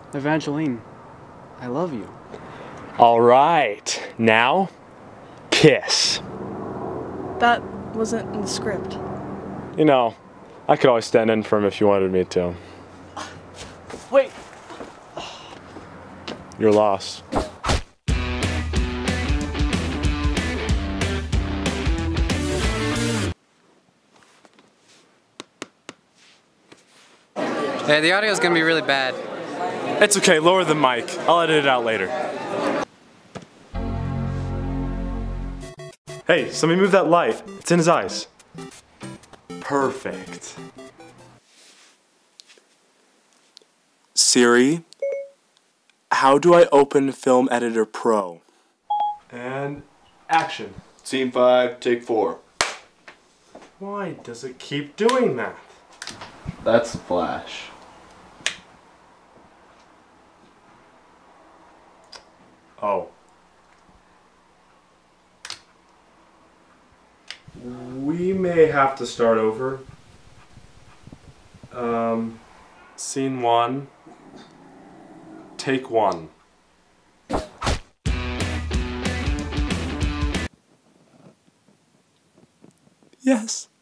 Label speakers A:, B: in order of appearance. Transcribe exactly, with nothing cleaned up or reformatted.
A: Evangeline, I love you.
B: All right, now, kiss.
C: That wasn't in the script.
B: You know, I could always stand in for him if you wanted me to.
A: Wait.
B: You're lost.
D: Hey, the audio's gonna be really bad.
B: It's okay, lower the mic. I'll edit it out later. Hey, somebody move that light. It's in his eyes. Perfect. Siri, how do I open Film Editor Pro? And action.
E: Scene five, take four.
B: Why does it keep doing that?
E: That's Flash.
B: Oh. We may have to start over. Um, scene one. Take one. Yes.